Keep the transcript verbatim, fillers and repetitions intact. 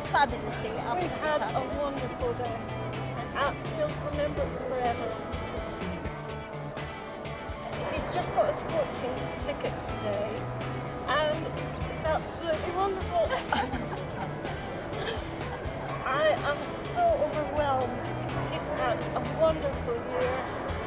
fabulous day. We've had fabulous. a wonderful day. I'll still remember it forever. He's just got his fourteenth ticket today, and it's absolutely wonderful. I am so overwhelmed. He's had a wonderful year.